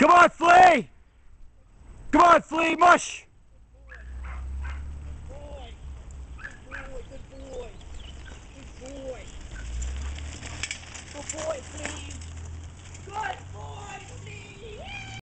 Come on, Flea! Come on, Flea, mush! Good boy. Good boy. Good boy. Good boy, Flea. Good boy, Flea.